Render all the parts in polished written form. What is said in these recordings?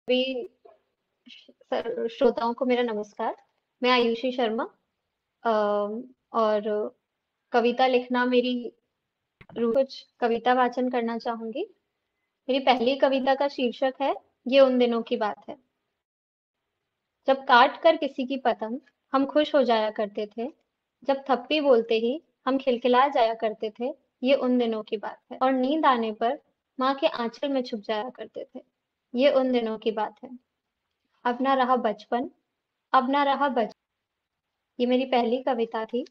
सभी श्रोताओं को मेरा नमस्कार। मैं आयुषी शर्मा और कविता लिखना मेरी कुछ कविता वाचन करना चाहूंगी। मेरी पहली कविता का शीर्षक है ये उन दिनों की बात है। जब काट कर किसी की पतंग हम खुश हो जाया करते थे। जब थप्पी बोलते ही हम खिलखिला जाया करते थे। ये उन दिनों की बात है। और नींद आने पर माँ के आंचल में छुप जाया करते थे। ये उन दिनों की बात है। अब ना रहा बचपन, अब ना रहा बचपन। ये मेरी पहली कविता थी।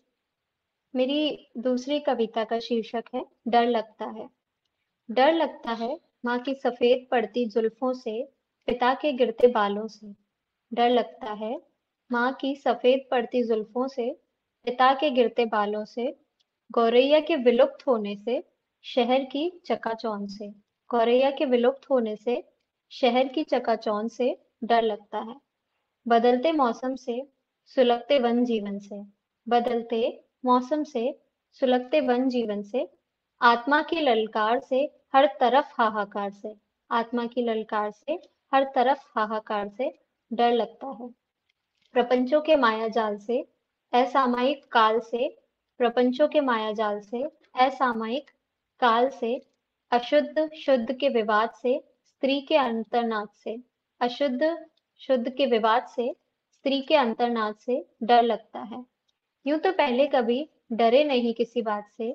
मेरी दूसरी कविता का शीर्षक है डर लगता है। डर लगता है माँ की सफेद पड़ती जुल्फों से, पिता के गिरते बालों से। डर लगता है माँ की सफेद पड़ती जुल्फों से, पिता के गिरते बालों से, गौरैया के विलुप्त होने से, शहर की चकाचौंध से। गौरैया के विलुप्त होने से, शहर की चकाचौंध से डर लगता है। बदलते मौसम से, सुलगते वन जीवन से। बदलते मौसम से, सुलगते वन जीवन से, आत्मा की ललकार से, हर तरफ हाहाकार से। आत्मा की ललकार से, हर तरफ हाहाकार से डर लगता है। प्रपंचों के मायाजाल से, असामयिक काल से। प्रपंचों के मायाजाल से, असामयिक काल से, अशुद्ध शुद्ध के विवाद से, स्त्री के अंतर्नाद से। अशुद्ध शुद्ध के विवाद से, स्त्री के अंतर्नाद से डर लगता है। यूं तो पहले कभी डरे नहीं किसी बात से,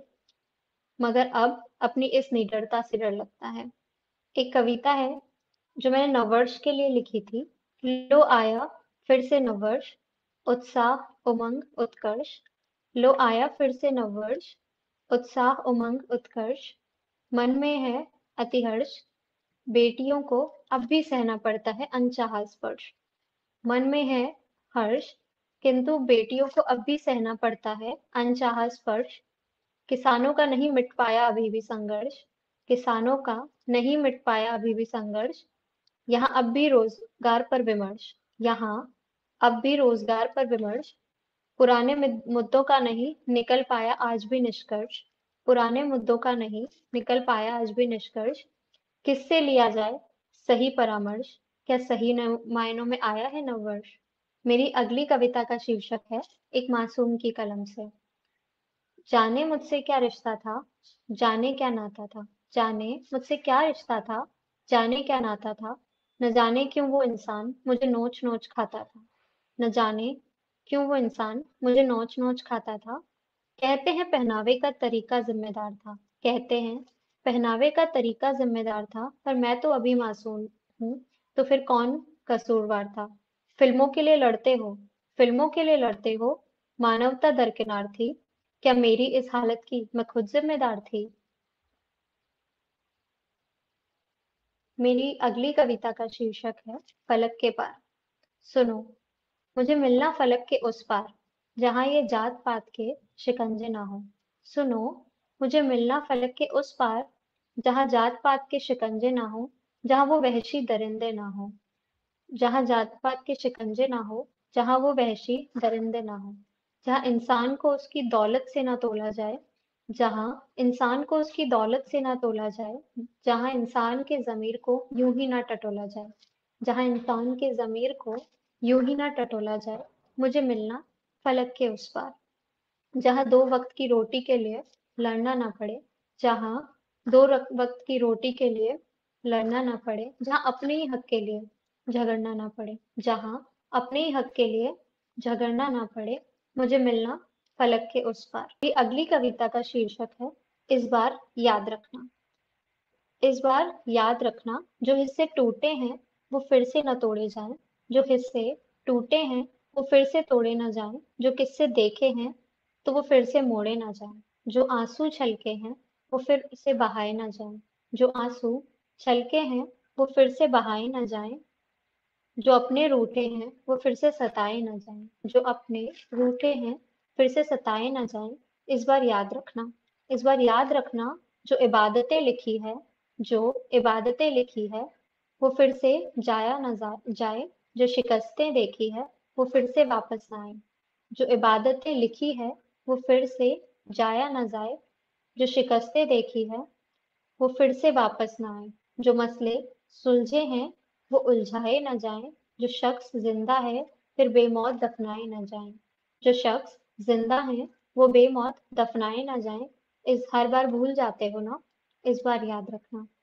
मगर अब अपनी इस निडरता से डर लगता है। एक कविता है जो मैंने नववर्ष के लिए लिखी थी। लो आया फिर से नववर्ष, उत्साह उमंग उत्कर्ष। लो आया फिर से नववर्ष, उत्साह उमंग उत्कर्ष। मन में है अतिहर्ष, बेटियों को अब भी सहना पड़ता है अनचाहा स्पर्श। मन में है हर्ष, किंतु बेटियों को अब भी सहना पड़ता है अनचाहा स्पर्श। किसानों का नहीं मिट पाया अभी भी संघर्ष। किसानों का नहीं मिट पाया अभी भी संघर्ष। यहाँ अब भी रोजगार पर विमर्श। यहाँ अब भी रोजगार पर विमर्श। पुराने मुद्दों का नहीं निकल पाया आज भी निष्कर्ष। पुराने मुद्दों का नहीं निकल पाया आज भी निष्कर्ष। किससे लिया जाए सही परामर्श? क्या सही मायनों में आया है नववर्ष? मेरी अगली कविता का शीर्षक है एक मासूम की कलम से। जाने मुझसे क्या रिश्ता था, जाने क्या नाता था। जाने मुझसे क्या रिश्ता था, जाने क्या नाता था। न जाने क्यों वो इंसान मुझे नोच नोच खाता था। न जाने क्यों वो इंसान मुझे नोच नोच खाता था। कहते हैं पहनावे का तरीका जिम्मेदार था। कहते हैं पहनावे का तरीका जिम्मेदार था, पर मैं तो अभी मासूम हूँ। तो फिर कौन कसूरवार था? फिल्मों के लिए लड़ते हो, फिल्मों के लिए लड़ते हो, मानवता दरकिनार थी। क्या मेरी इस हालत की मैं खुद जिम्मेदार थी? मेरी अगली कविता का शीर्षक है फलक के पार। सुनो, मुझे मिलना फलक के उस पार, जहाँ ये जात पात के शिकंजे ना हो। सुनो, मुझे मिलना फलक के उस पार, जहाँ जात पात के शिकंजे ना हो, जहाँ वो वहशी दरिंदे ना हो। जहाँ जात पात के शिकंजे ना हो, जहाँ वो वहशी दरिंदे ना हो। जहाँ इंसान को उसकी दौलत से ना तोला जाए, जहाँ इंसान को उसकी दौलत से ना तोला जाए। जहाँ इंसान के ज़मीर को यूं ही ना टटोला जाए। जहाँ इंसान के ज़मीर को यूं ही ना टटोला जाए। मुझे मिलना फलक के उस पार, जहाँ दो वक्त की रोटी के लिए लड़ना ना पड़े। जहाँ वक्त की रोटी के लिए लड़ना ना पड़े। जहाँ अपने ही हक के लिए झगड़ना ना पड़े। जहाँ अपने ही हक के लिए झगड़ना ना पड़े। मुझे मिलना फलक के उस पार। ये अगली कविता का शीर्षक है इस बार याद रखना। इस बार याद रखना, जो हिस्से टूटे हैं वो फिर से न तोड़े जाएं। जो हिस्से टूटे हैं वो फिर से तोड़े न जाएं। जो किस्से देखे हैं तो वो फिर से मोड़े ना जाएं। जो आंसू छलके हैं वो फिर से बहाए ना जाएं। जो आंसू छलके हैं वो फिर से बहाए ना जाएं। जो अपने रूठे हैं वो फिर से सताए ना जाएं। जो अपने रूठे हैं फिर से सताए ना जाएं। इस बार याद रखना, इस बार याद रखना, जो इबादतें लिखी है, जो इबादतें लिखी है वो फिर से जाया ना जाए। जो शिकस्तें देखी है वो फिर से वापस ना आए। जो इबादतें लिखी है वो फिर से जाया ना जाए। जो शिकस्तें देखी है वो फिर से वापस ना आए। जो मसले सुलझे हैं वो उलझाए न जाएं, जो शख्स जिंदा है फिर बेमौत दफनाए न जाएं। जो शख्स जिंदा है वो बेमौत दफनाए न जाएं। इस हर बार भूल जाते हो ना, इस बार याद रखना।